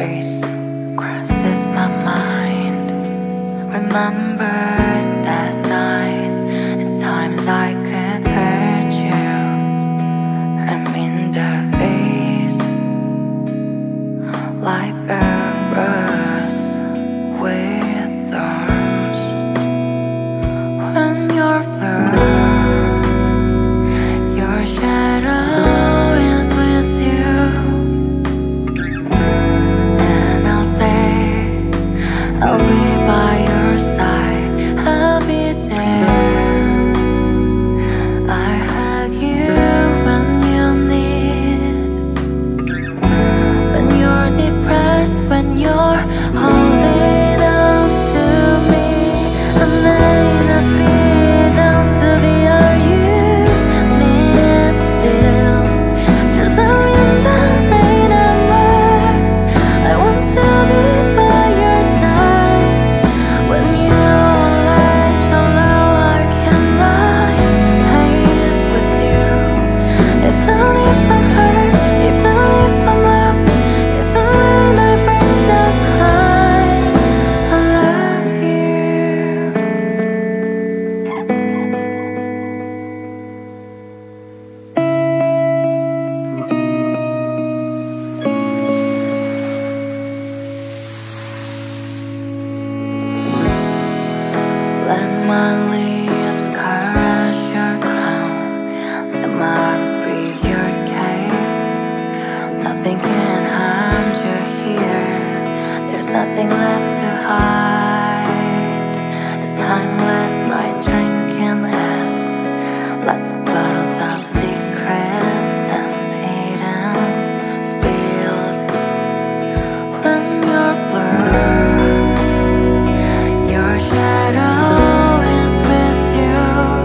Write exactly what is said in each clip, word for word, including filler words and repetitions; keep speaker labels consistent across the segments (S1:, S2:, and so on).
S1: face crosses my mind. Remember that night and times I could hurt you. I'm in the face like a rose with thorns. When you're blue, your shadow is with you, and I'll say I'll be by your side, I'll be there. I hug you when you need, when you're depressed, when you're holding on to me. I may not be down to be all you need still. Through the wind, the rain, and more, I want to be by your side. When you let your love in my pace with you. Even if I'm hurt, even if I'm lost, even when I break the cry, I love you. Let my lips caress your crown, let my arms be your cape. Nothing can harm you here, there's nothing left to hide. The timeless night drinking us, lots of bottles of secrets emptied and spilled. When you're blue, your shadow is with you,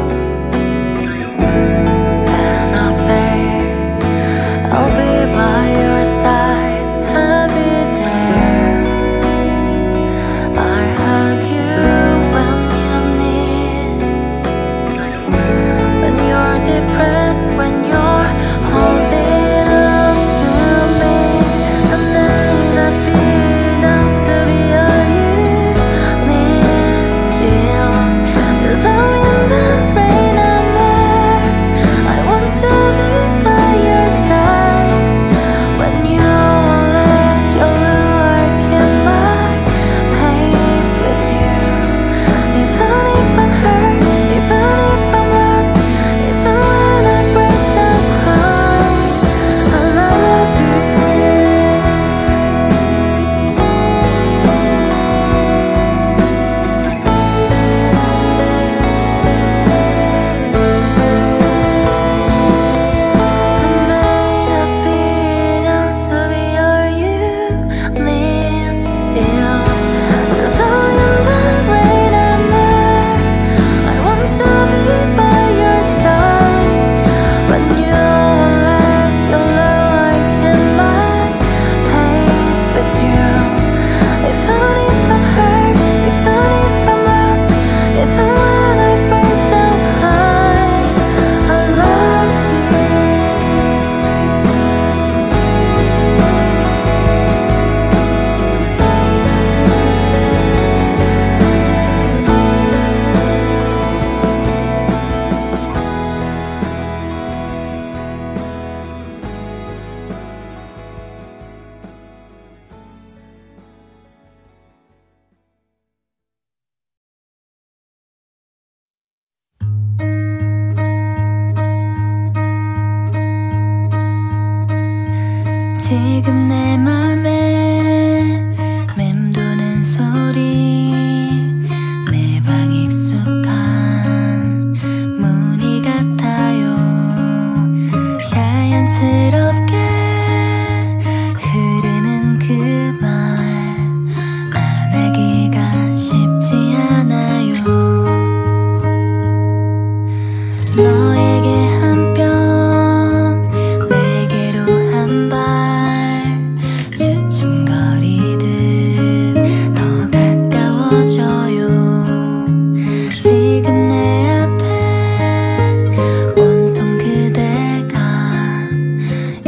S1: and I'll say I'll be by your side, I'll be there. I hug you when you need, when you're depressed, when you're holding on to me. I may not be down to be all you need still. Through the wind, the rain, and more, I want to be by your side. When you let your lure in my pace with you. Even if I'm hurt, even if I'm lost, even when I break the cry, I love you. I may not be down to be all you need still. Through the wind, the rain, and more, I want to be by your side. When you let your love in my pace with you. Even if I'm hurt, even if I'm lost, even when I break the cry, I love you. 지금 내 맘에 맴도는 소리, 내 방 익숙한 무늬 같아요. 자연스럽게 흐르는 그 말 안 하기가 쉽지 않아요. 너에게 한 뼘, 내게로 한 발, 주춤거리듯 더 가까워져요. 지금 내 앞에 온통 그대가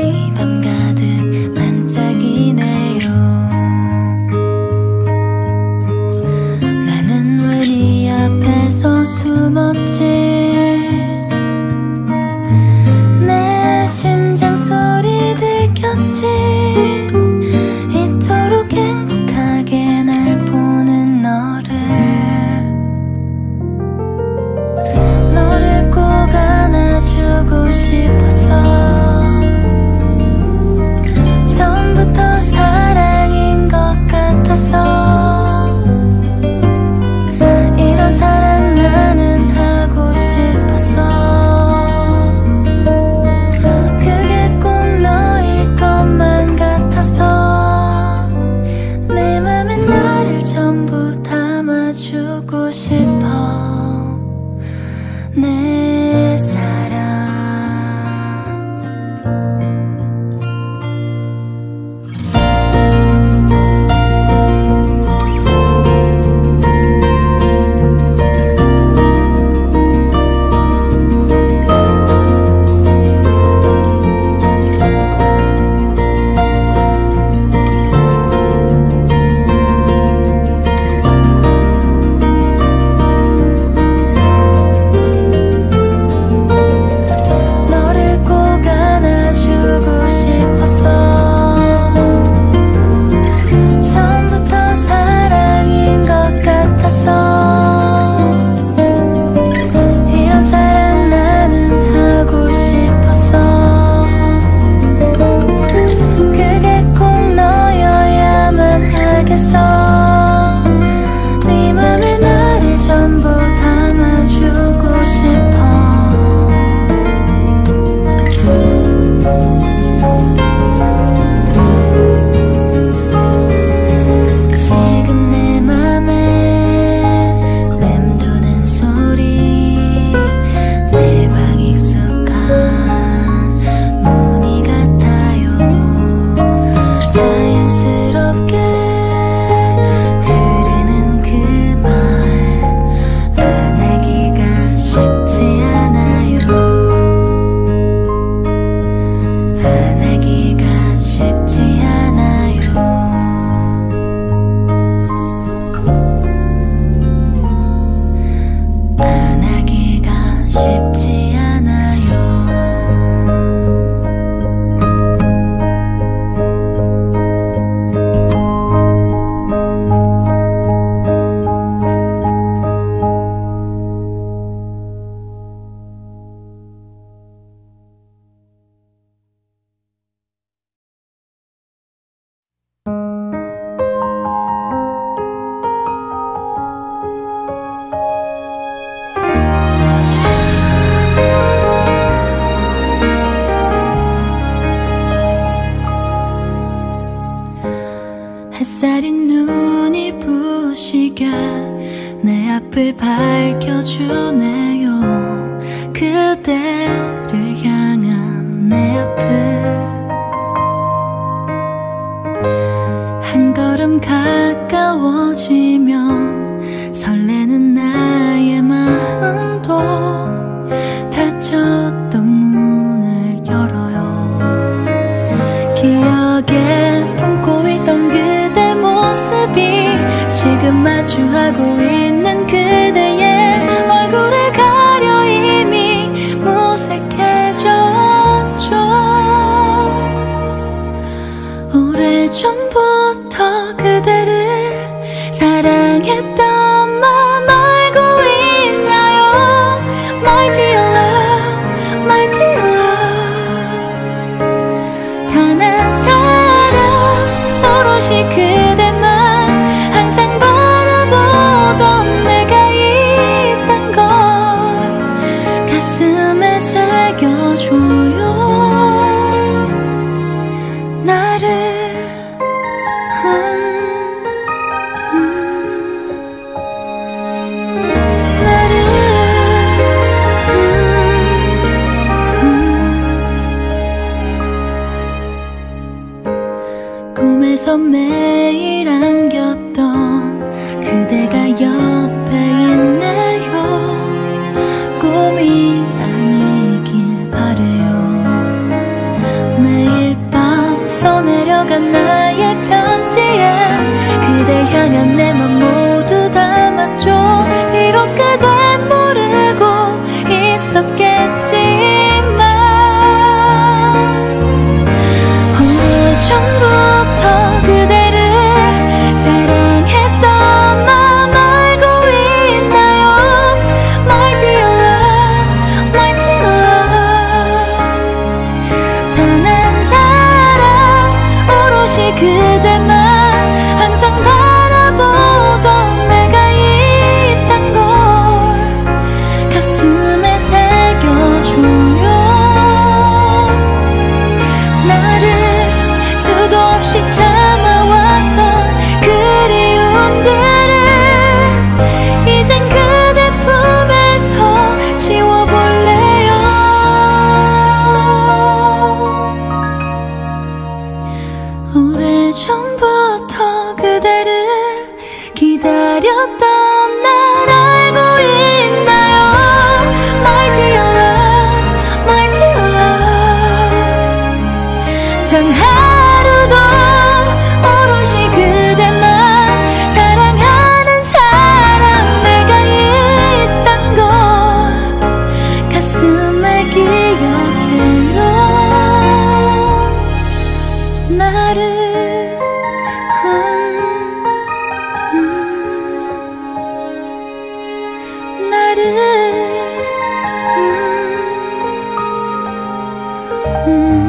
S1: 기억에 품고 있던 그대 모습이 지금 마주하고 있는 그대의 얼굴을 가려 이미 무색해졌죠. 오래전부터 그대를 사랑했던 맘 알고 있나요? My dear love, my dear love. 단 한 사람 오롯이 그대만 항상 바라보던 내가 있단 걸 가슴에 새겨줘요. 나를 음, 음, 나를 음, 음. 꿈에서 매일 안겼던 그대가 옆에 있네요. 꿈이 아니길 바래요. 매일 밤 써내려간 나의 편지에 그댈 향한 내 맘 모두 담았죠. 비록 그댄 모르고 있었겠지만 오래전부터 그대를 사랑했던 맘 알고 있나요? My dear love, my dear love. 단 한 사람 오롯이 그대만 항상 바라보던 내가 있단 걸 가슴에 새겨줘요. 나를 수도 없이 참아왔던 그리움들을 이젠 그대 품에서 지워볼래요. 오래전부터 그대를 기다렸던 날 알고 있나요? My dear love, my dear love. 단 하루도 오롯이 그대만 사랑하는 사람 내가 있단 걸 가슴에 기억해요. 나를 음, 음, 나를 음, 음.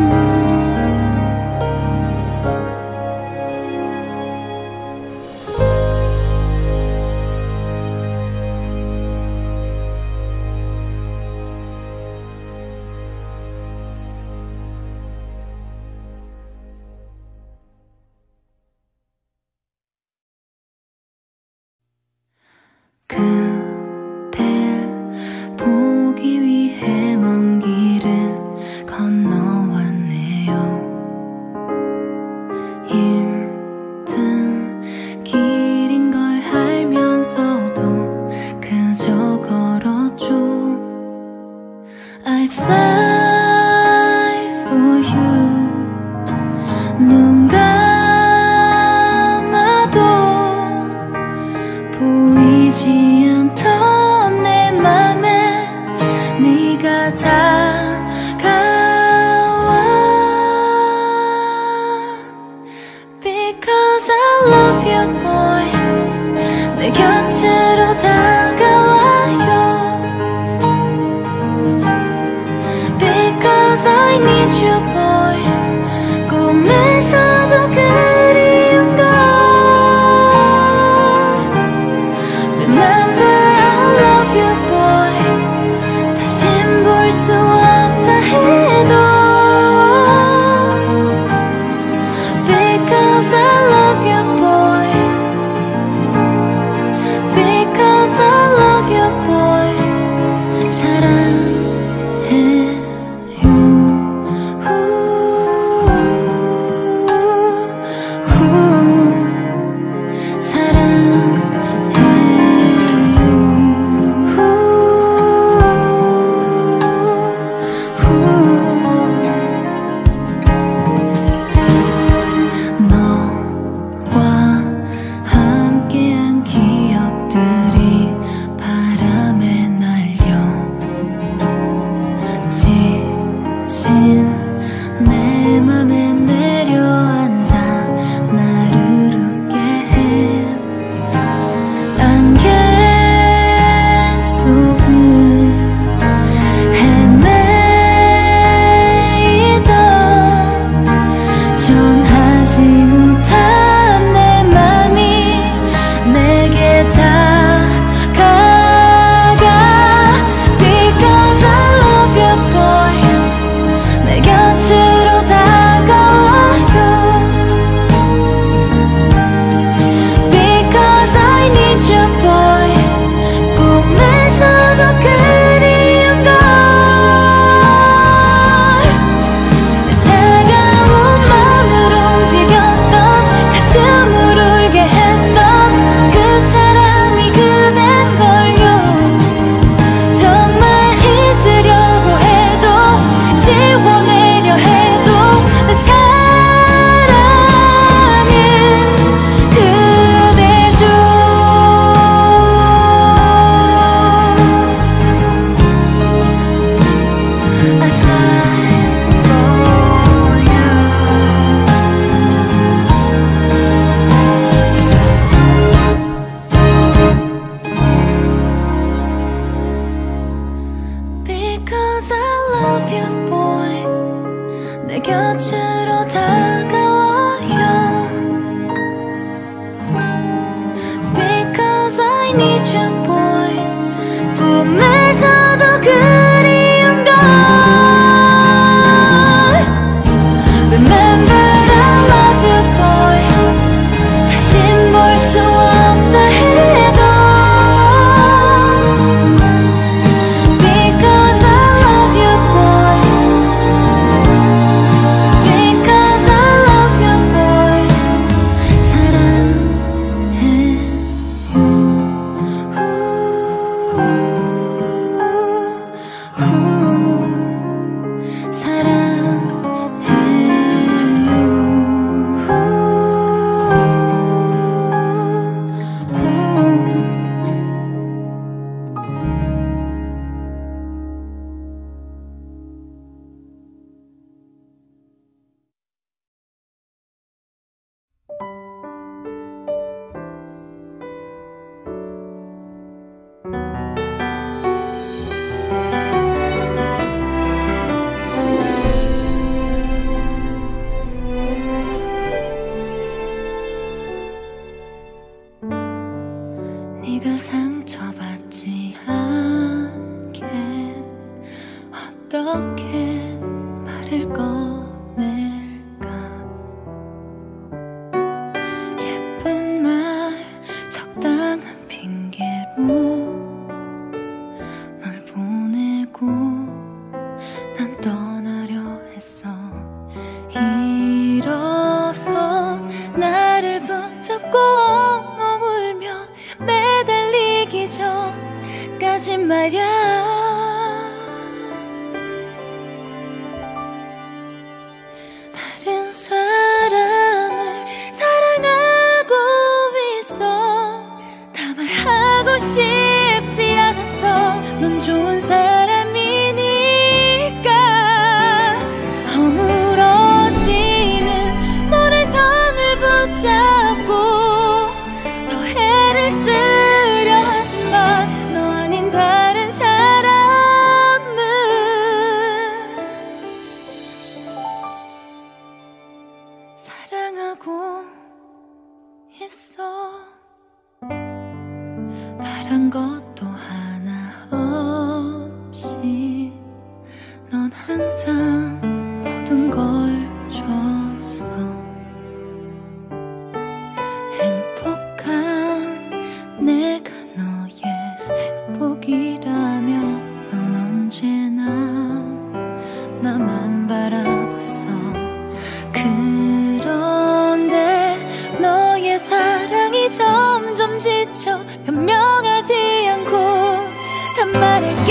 S1: 그댈 보기 위해 먼 길을 건너왔네요. 힘든 길인 걸 알면서도 그저 걸었죠. I fly for you. 눈 감아도 보이지 않던 내 맘에 네가 다가와. Because I love you boy. 내 곁으로 다가와요. Because I need you boy. 꿈에서도 그리운 걸 Remember I love you boy. 다신 볼 수 없다 해도 Because I love you boy. Because I love you boy. 사랑해요. 후. 지워내려 해도 내 사랑은 그대죠. I fly for you. Because I love you, boy. 내 곁으로 다가와요. Because I need you, boy. 꿈에서도 그리운 걸. Remember I love you, boy. 다신 볼 수 없다 해도 Because I love you, boy. Because I love you, boy. 네가 상처받지 않게 어떻게 말을 꺼낼까. 예쁜 말 적당한 핑계로 널 보내고 난 떠나려 했어. 일어서 나를 붙잡고 엉엉 울며 매달리기 전까지 말야. 다른 사람을 사랑하고 있어. 다 말하고 싶지 않았어. 넌 좋은 사람이니까. 허물어지는 모래성을 붙잡고 더 해를 쓰려 하지만 너 아닌 다른 사람은 사랑하고 있어. 바란 것도 하나 없이 넌 항상 모든 걸 줬어. 행복한 내가 너의 행복이라며 넌 언제나 나만 바라봤어. 그런데 너의 사랑이 점점 지쳐 현명하지 않고 단 말할게.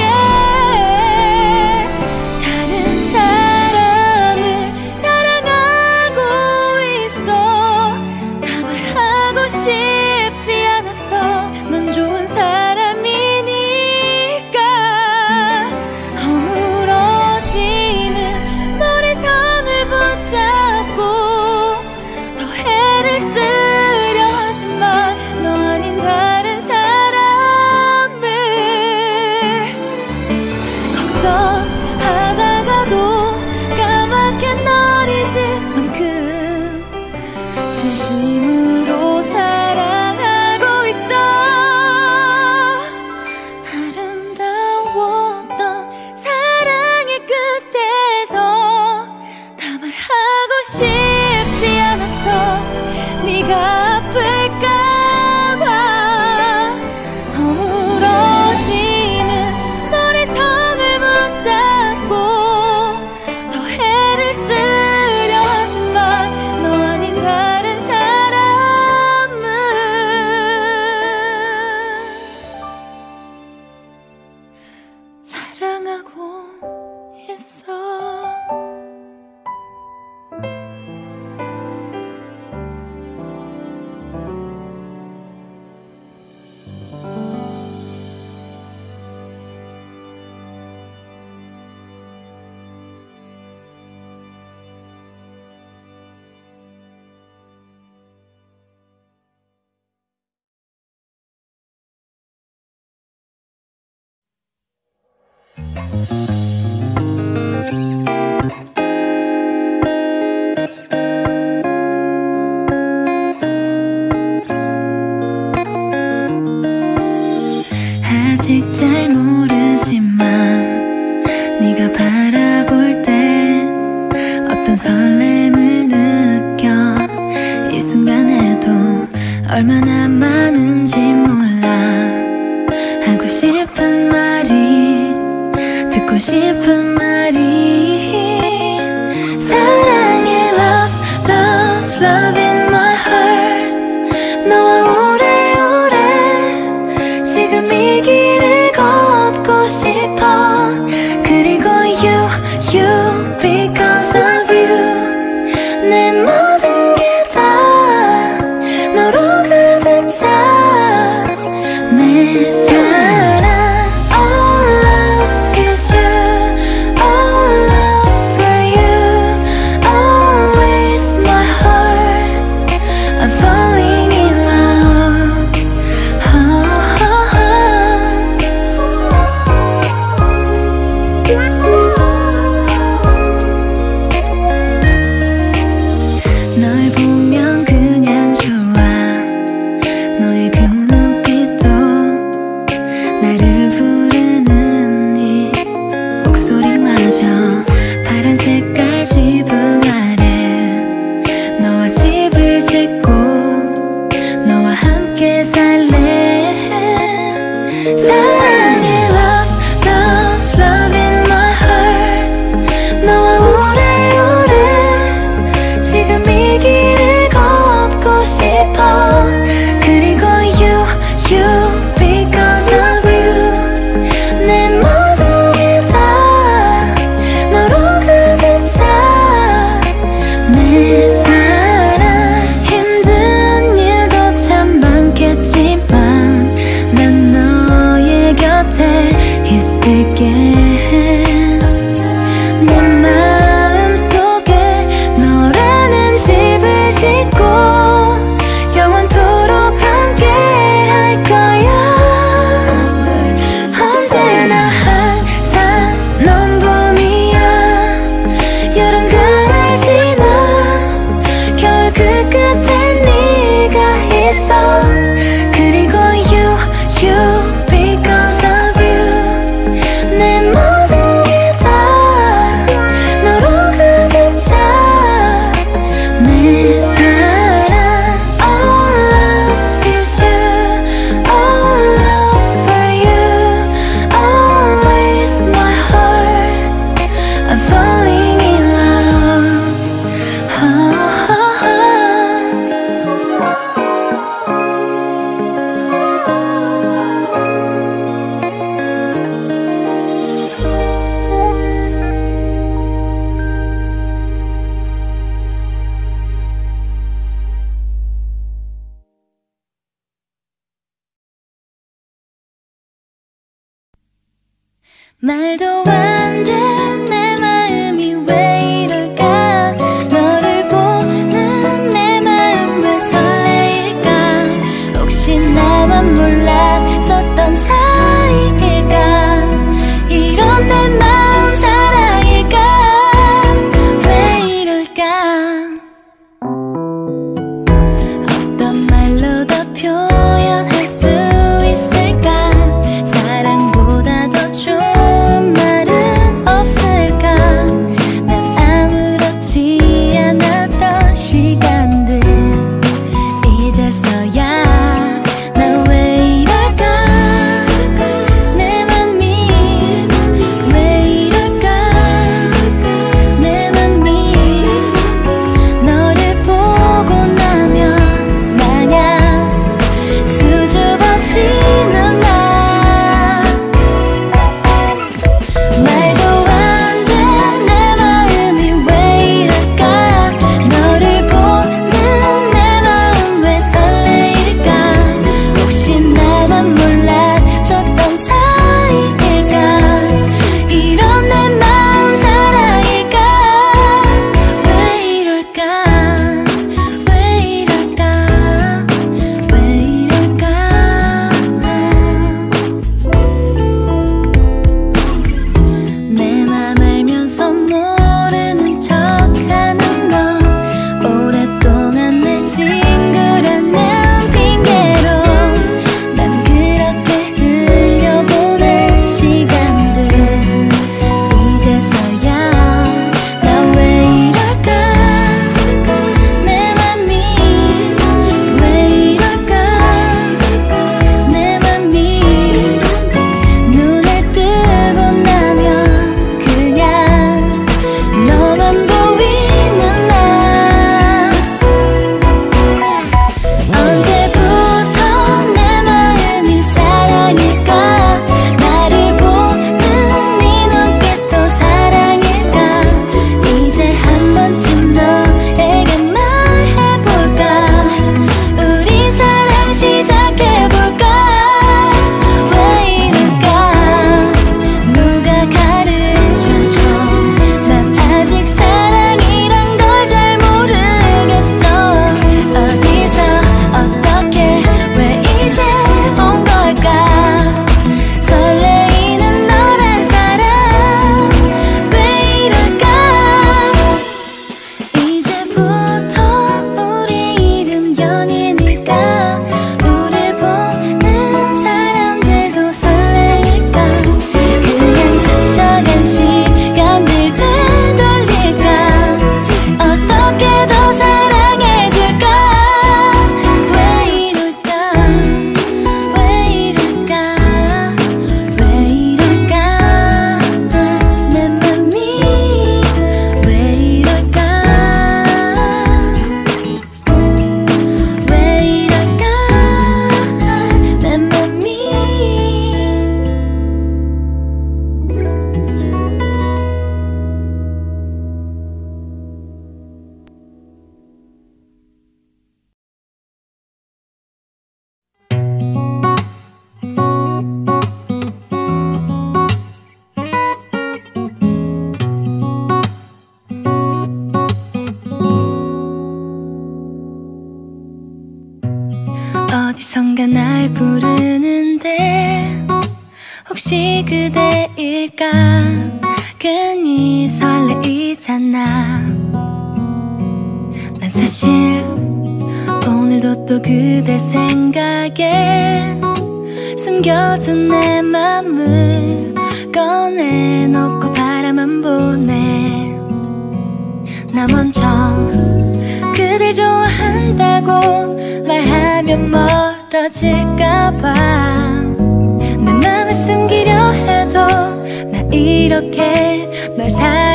S1: 다른 사람을 사랑하고 있어. 다 말하고 싶지 않았어. 넌 좋은 사람이니까. 허물어지는 모래성을 붙잡고 더 해를 쓰려 하지만 너 아닌 다른 사람 낯선 설렘을 느껴 이 순간에도 얼마나 많은지 몰라. 하고 싶은 말이 듣고 싶은 말이 사랑해 love love love in my heart. 너와 오래오래 지금 이 길을 걷고 싶어. 그리고 you you because of you 내 모든 게 다 너로 가득 차. 내 사랑 all love is you all love for you always my heart I'm falling in love. oh, oh, 널 보면 그냥 좋아. 너의 그 눈빛도 나를 부르는 네 목소리마저 파란 색깔 지붕 아래 너와 집을 짓고 너와 함께 살래. 사랑해 love love love in my heart. 너와 오래오래 지금 이 길을 걷고 싶어. 그리고 you you because of you 내 모든 게 다 너로 가득 차. 내 사랑 힘든 일도 참 많겠지만 난 너의 곁에 있을게. 내 마음속에 너라는 집을 짓고 영원토록 함께 할 거야. 언제나 항상 넌 봄이야. 여름 가을 지나 겨울 그 끝에 네가 있어. 그리고 you you because of you 내 모든 게 다 너로 가득 차. 내 사랑 all love is you all love for you always my heart I'm falling in love. oh, oh, oh. 말도 안 돼 내 마음이 왜 이럴까. 너를 보는 내 마음 왜 설레일까. 혹시 나만 몰랐었던 사이일까. 이런 내 마음 사랑일까. 왜 이럴까. 어떤 말로 더 표현할 수 있을까. 사랑보다 더 좋은 말은 없을까. 언젠가 날 부르는데 혹시 그대일까 괜히 설레이잖아. 난 사실 오늘도 또 그대 생각에 숨겨둔 내 맘을 꺼내놓고 바라만 보네. 나 먼저 그댈 좋아한다고 말하면 멀어질까봐 내 맘을 숨기려 해도 나 이렇게 널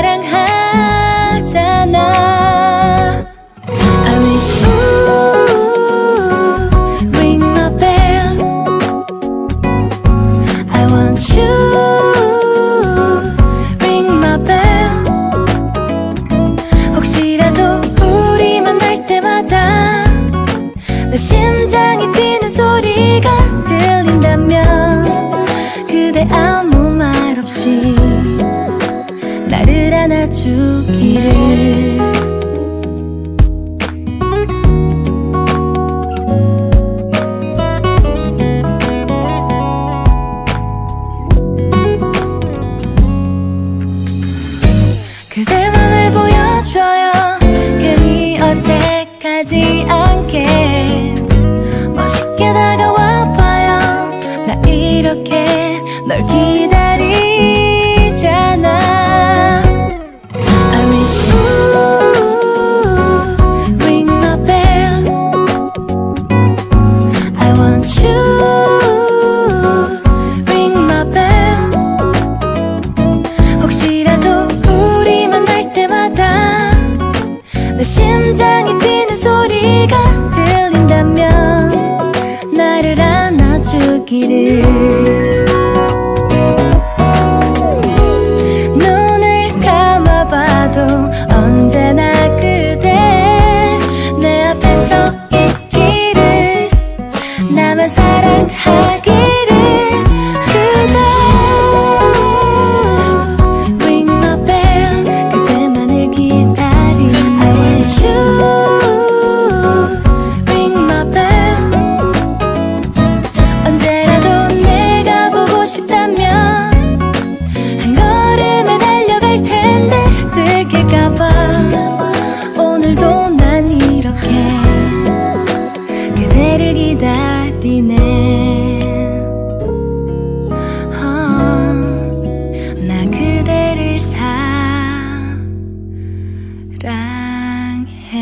S1: 사랑하잖아. I wish you ring my bell. I want you ring my bell. 혹시라도 우리 만날 때마다 내 심장이 뛰는 소리가 들린다면 그대 아무 말 없이 나를 안아주기를. 그대 맘을 보여줘요. 괜히 어색하지 않게 멋있게 다가와봐요. 나 이렇게 널 기다리잖아. I wish you ring my bell. I want you ring my bell. 혹시라도 우리 만날 때마다 내 심장이 뛰는 소리가 들린다면 나를 안아주기를. 눈을 감아봐도 언제나 그대 내 앞에 서 있기를. 나만 사랑하기를. 그대 ring my bell. 그대만을 기다린 I want you ring my bell. 언제라도 내가 보고 싶다면 한 걸음에 달려갈 텐데 들킬까봐 오늘도 난 이렇게 그대를 기다리네. 어, 나 그대를 사랑해.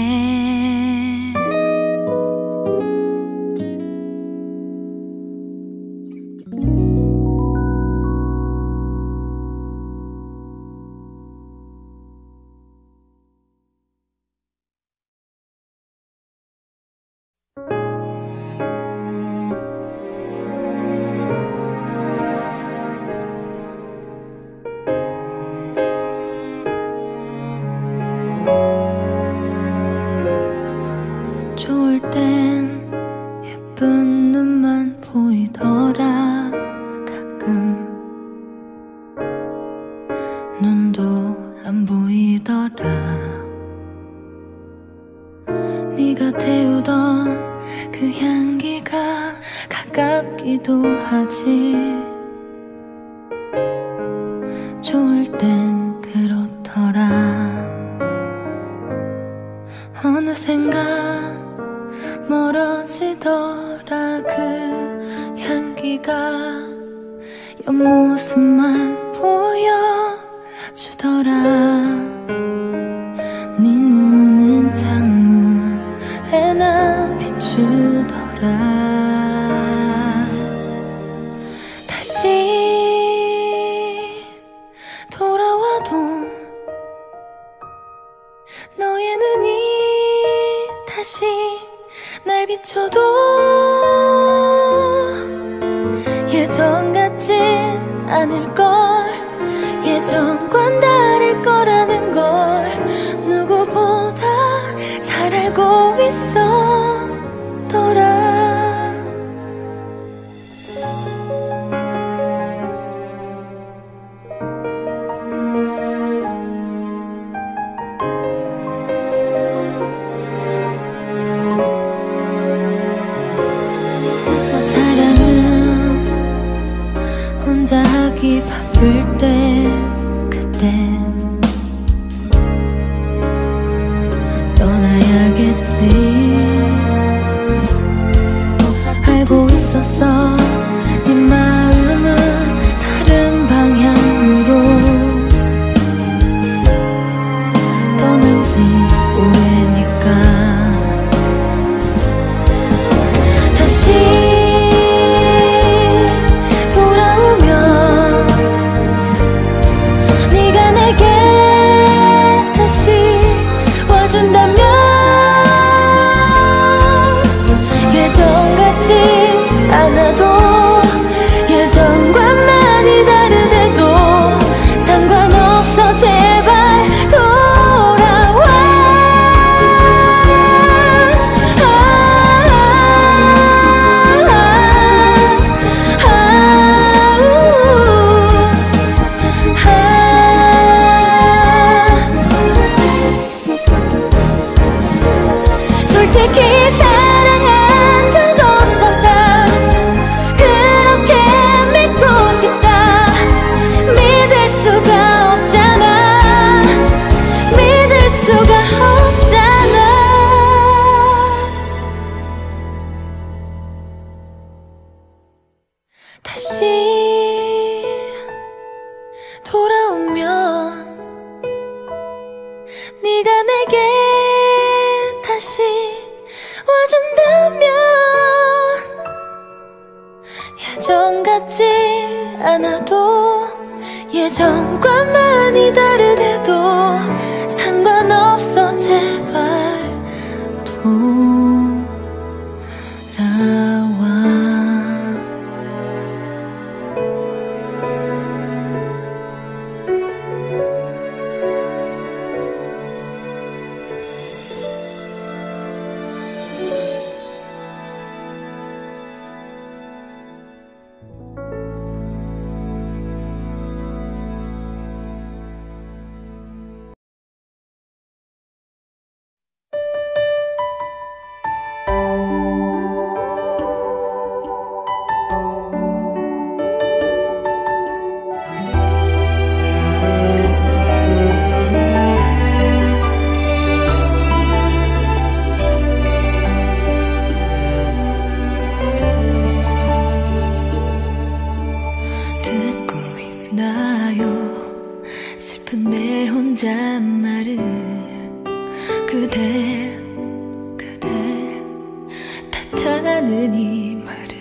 S1: 좋을 땐 예쁜 눈만 보이더라. 가끔 눈도 안 보이더라. 네가 태우던 그 향기가 가깝기도 하지. 좋을 땐 그렇더라. 어느샌가 멀어지더라. 그 향기가 옆모습만 보여주더라. 네 눈은 창문에나 비추더라. 다시 돌아와도 너의 눈이 다시 날 비춰도 예전 같진 않을걸. 예전과는 다를 거라는 걸 누구보다 잘 알고 있었더라. 떠난지 오래니까 다시 돌아오면 네가 내게 다시 와준다면 예전 같지 않아도 예전과 많이 다르대도 상관없어 제발 돌아와. 아, 아, 아, 아, 아. 솔직히 사랑한 적 없었다. 그렇게 믿고 싶다. 믿을 수가 없잖아. 믿을 수가 없잖아. 다시 돌아오면 네가 내게 다시 와준다면 예전 같지 않아도 예전과 많이 다르대도 상관없어 제발 돌아와. 듣고 있나요 슬픈 내 혼잣말을. 그대 그대 탓하는 이 말을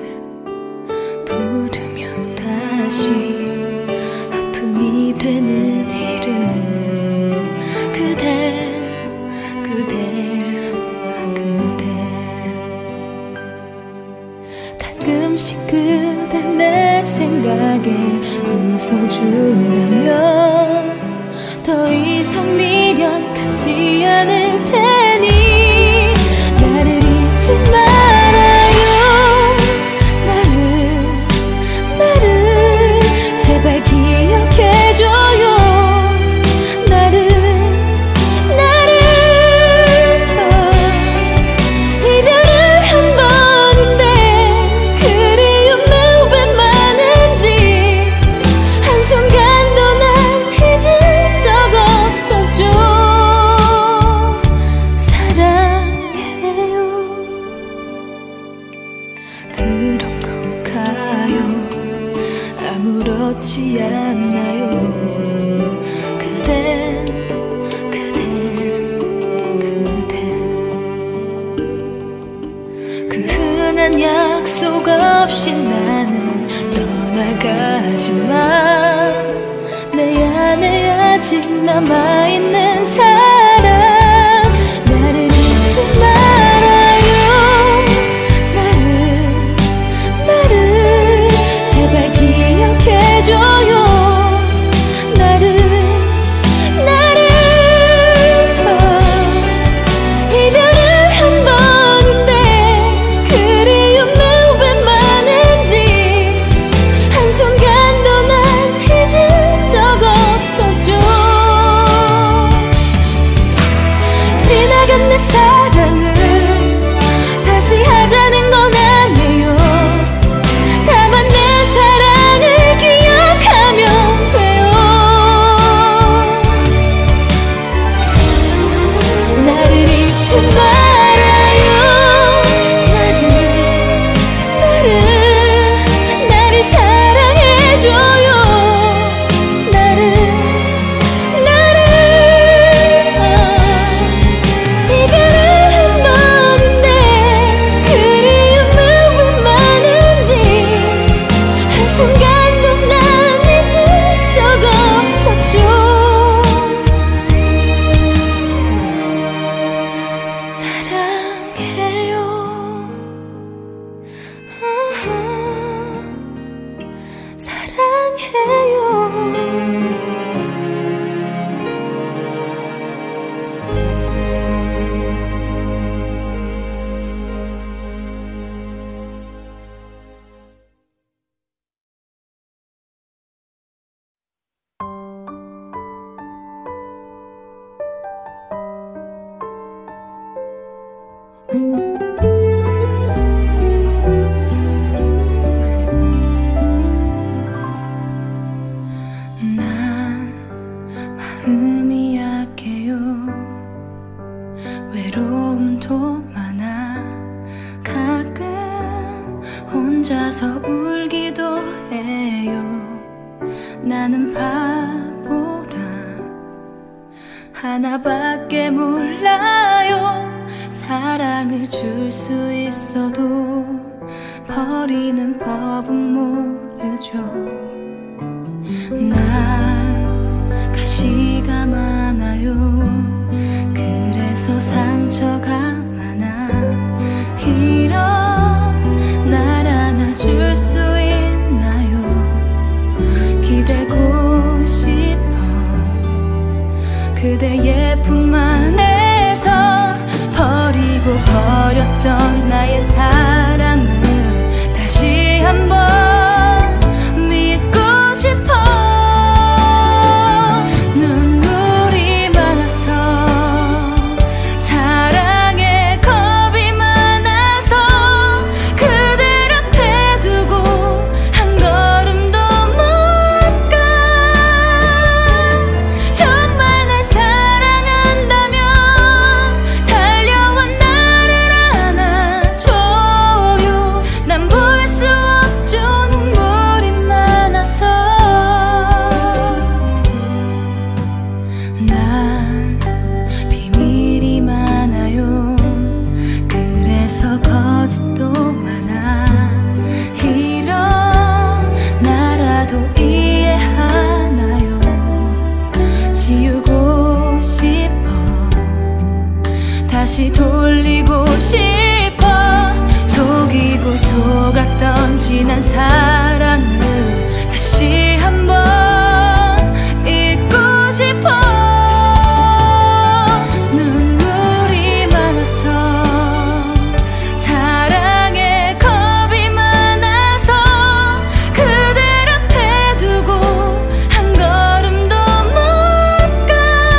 S1: 부르면 다시 아픔이 되는 이름. 그대 그대 그대 가끔씩 그대 내 생각에 웃어준다면 더 이상 미련 갖지 않을 테니 나를 잊지 말아요. 나를 나를 제발 기억해줘요. 나를 나를 이별은 한 번인데 그리움 왜 많은지 한순간도 난 잊은 적 없었죠. 사랑해요. 그런 건가요? 아무렇지 않나요? 그댄 그댄 그댄 그 흔한 약속 없이 나는 떠나가지만 내 안에 아직 남아있는 사랑 나를 잊지 말아요. 나를 나를 제발 기억해줘요. 나를 나를 어, 이별은 한 번인데 그리움 왜 많은지 한순간도 난 잊은 적 없었죠. 지나간 내 사랑을 다시 하자는 건 아니에요. 다만 내 사랑을 기억하면 돼요. 나를 잊지 말아요. 나를 나를 나를 사랑해줘요. 나를 나를 어, 난 마음이 약해요. 외로움도 많아. 가끔 혼자서 울기도 해요. 나는 바보라 하나밖에 몰라요. 사랑을 줄 수 있어도 버리는 법은 모르죠. 난 가시가 많아요. 그래서 상처가 많아. 이런 날 안아줄 수 있나요? 기대고 싶어. 그대의 품 안에서 버리고 버렸던 나의 사랑을 다시 한번 믿고 싶어. 눈물이 많아서 사랑에 겁이 많아서 그댈 앞에 두고 한 걸음도 못 가. 정말 날 사랑한다면 달려와 나를 안아줘요. 난 볼 수 없죠. 눈물이 많아서. 난 비밀이 많아요. 그래서 거짓도 많아. 이런 나라도 이해하나요? 지우고 싶어. 다시 돌리고 싶어. 속이고 속았던 지난 사랑을 다시 한번 잊고 싶어. 눈물이 많아서 사랑에 겁이 많아서 그댈 앞에 두고 한 걸음도 못 가.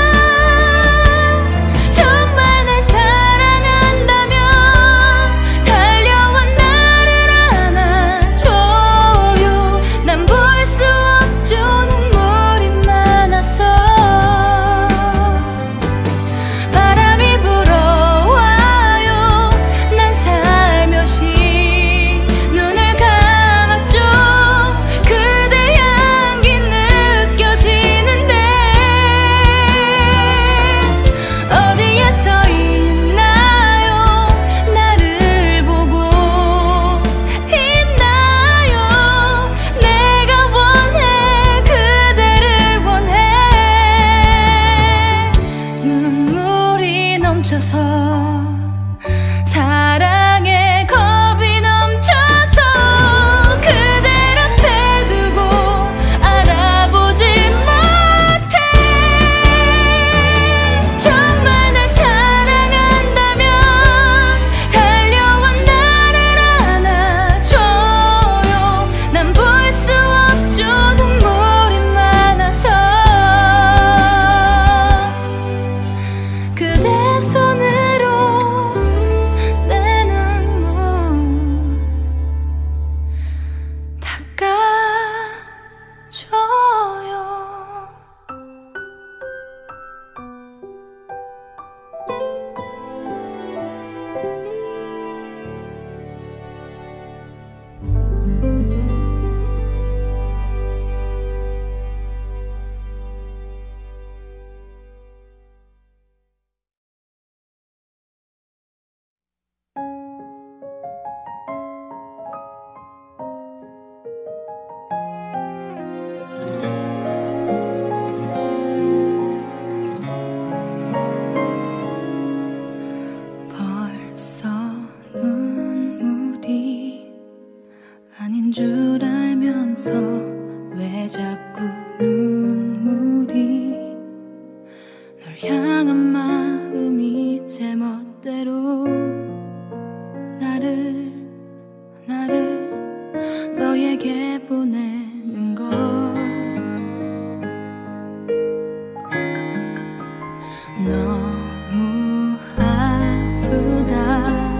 S1: 정말 날 사랑한다면 달려와 나를 안아줘요. 난 볼 수 없죠. 눈물이 많아서. 바람이 불어와요. 난 살며시 눈을 감았죠. 그대 향기 느껴지는데 어디에 서 있나요? 나를 보고 있나요? 내가 원해. 그대를 원해. 눈물이 넘쳐서 사랑에 겁이 넘쳐서 그댈 앞에 두고 알아보지 못해. 정말 날 사랑한다면 달려와 나를 안아줘요. 난 볼 수 없죠. 눈물이 많아서. 그대 손으로 내 눈물 닦아줘요. 벌써 눈물이 아닌 줄 알면서 왜 자꾸 눈물이 널 향한 마음이 제멋대로 나를 나를 너에게 보내는 걸. 너무 아프다.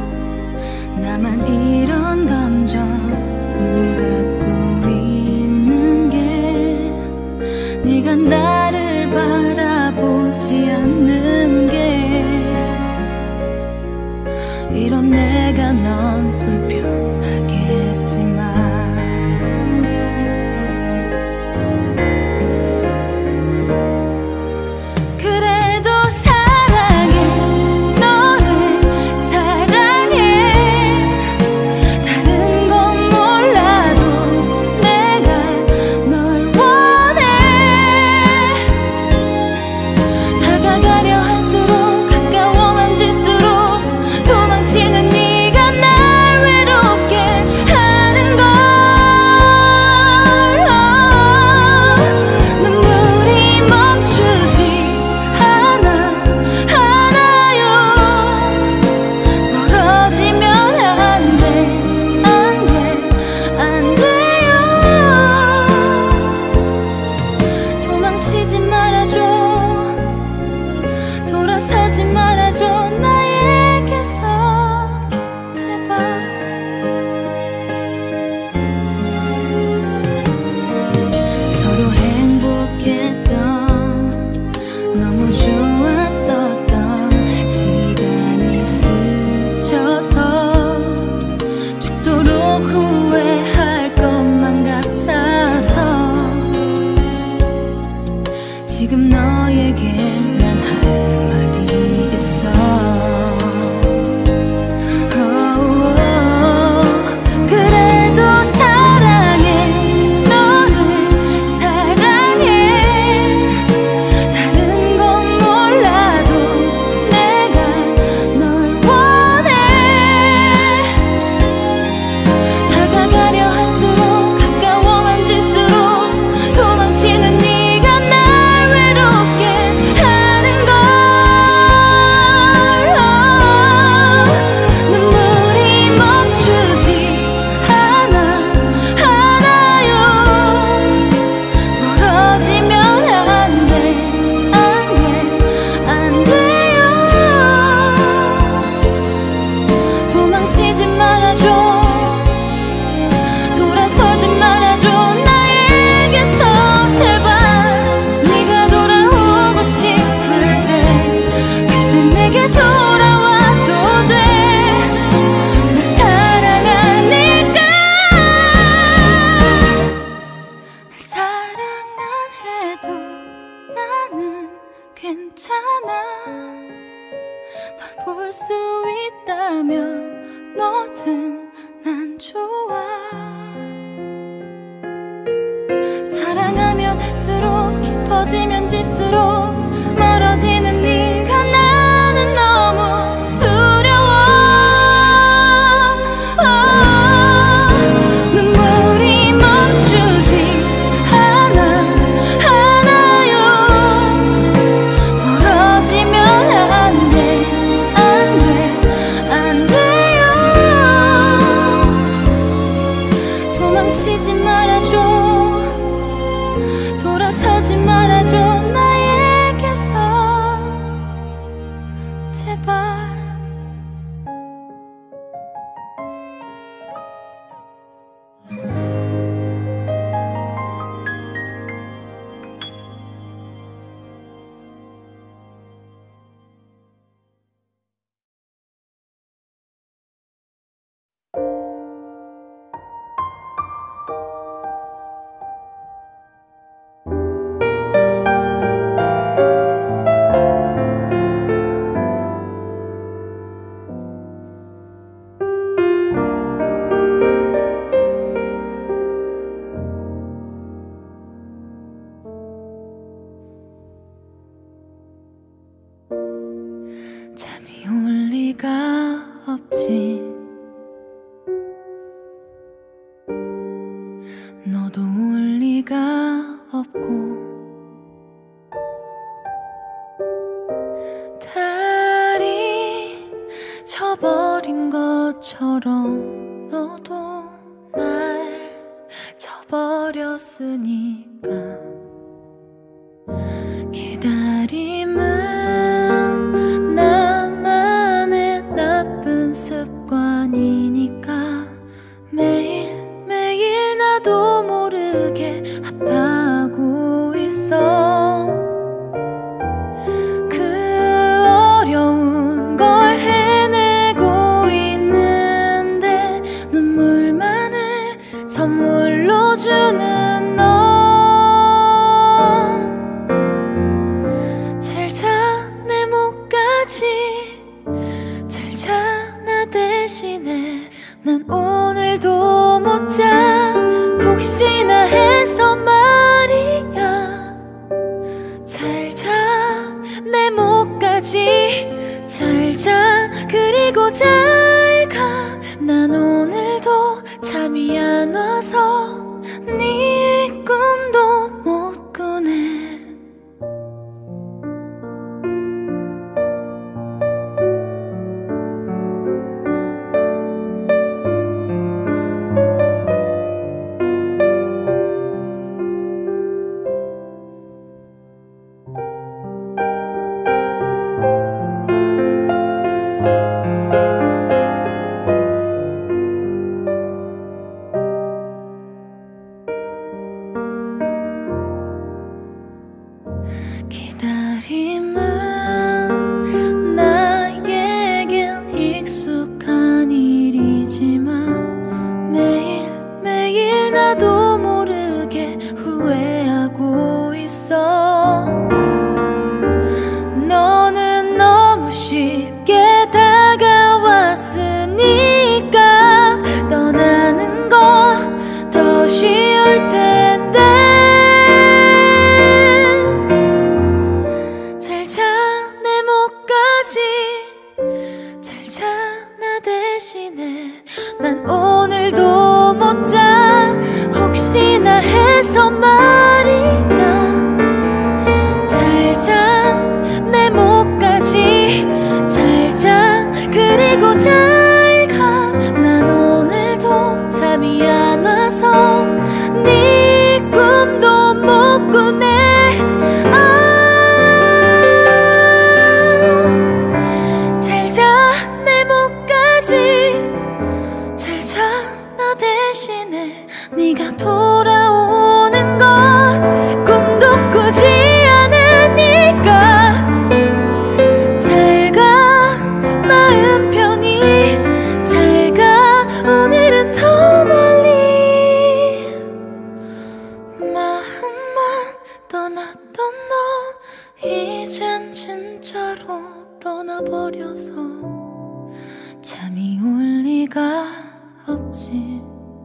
S1: 내게 돌아와도 돼. 널 사랑하니까. 날 사랑 안 해도 나는 괜찮아. 널 볼 수 있다면 뭐든 난 좋아. 사랑하면 할수록 깊어지면 질수록 멀어지는 네가 나는 너무 두려워. oh, 눈물이 멈추지 않아 않아요. 멀어지면 안 돼 안 돼 안 돼요. 도망치지 말아줘. 돌아서지 말아줘. 나에게서 제발. 잠이 올 리가 없지. 너도 올 리가 없고. 달이 져버린 것처럼 너도 날 져버렸으니까. 기다림은 나만의 나쁜 습관이니까. 매일매일 나도 모르게 아파하고 있어. 그 어려운 걸 해내고 있는데 눈물만을 선물로 주는 너. 잘 자 내 목까지 잘 자 나 대신에. 난 오늘도 못 자. 혹시나 해서 말이야. 잘 자 내 목까지 잘 자. 그리고 잘 가. 난 오늘도 잠이 안 와서 네 꿈도 못 꾸네. 기다림은 나에겐 익숙한 일이지만 매일매일 나도 모르게 후회하고 있어. 너는 너무 쉽게 다가왔으니까 떠나는 건 더 쉬울 텐데. 잘 자 내 목까지 잘 자 나 대신에. 난 오늘도 못 자. 혹시나 해서 말이야. 잘 자 내 목까지 잘 자. 그리고 잘 가. 난 오늘도 잠이 안 와서 네 꿈도 못 꾸네. 잘 자 내 목까지 잘 자. 떠나버려서 잠이 올 리가 없지.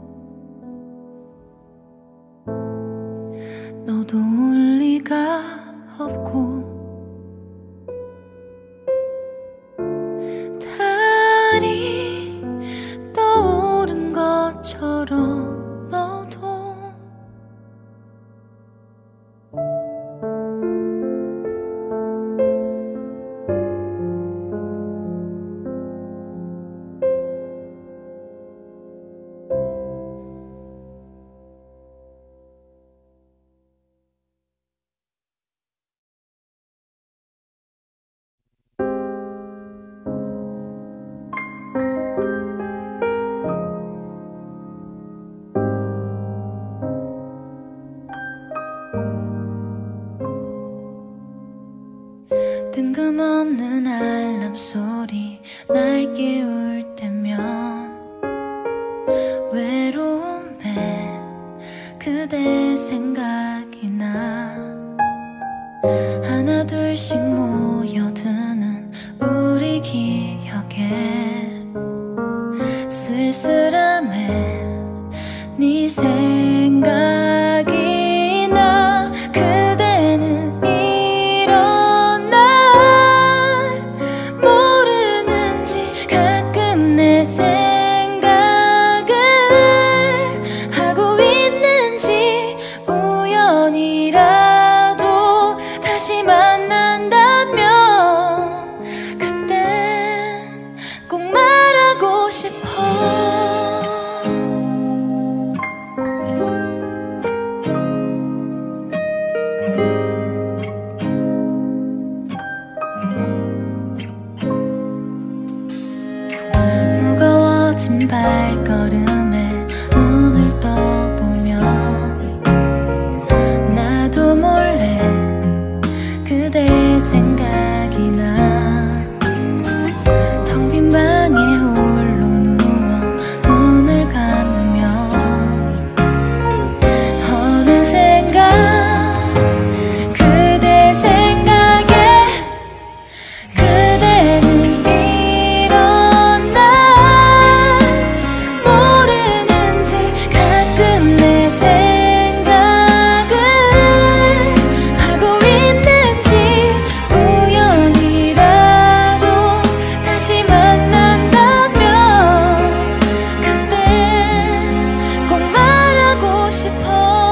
S1: 너도 올 리가 없고 달이 떠오른 것처럼 너도 뜬금없는 알람 소리 날 깨울 때면 외로움에 그대 생각이 나. 하나 둘씩 모여드는 우리 기억에 쓸쓸함에 네 생각이 나. 그대는 이런 날 모르는지 가끔 내 생각을 하고 있는지. 우연이라도 다시 만난다면 그땐 꼭 말하고 싶어. 무거워진 발걸음에 눈을 떠보면 나도 몰래 그대 생각이 나. 텅 빈 방에 홀로 누워 눈을 감으면 어느샌가 그대 생각에 그대는 이런 날 모르는지 가끔 내 생각을 하고 있는지. 우연이라도 다시 만난다면 그땐 꼭 말하고 싶어.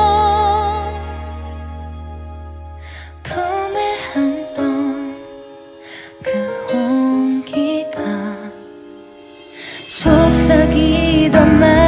S1: 품에 안던 그 온기가 속삭이던 말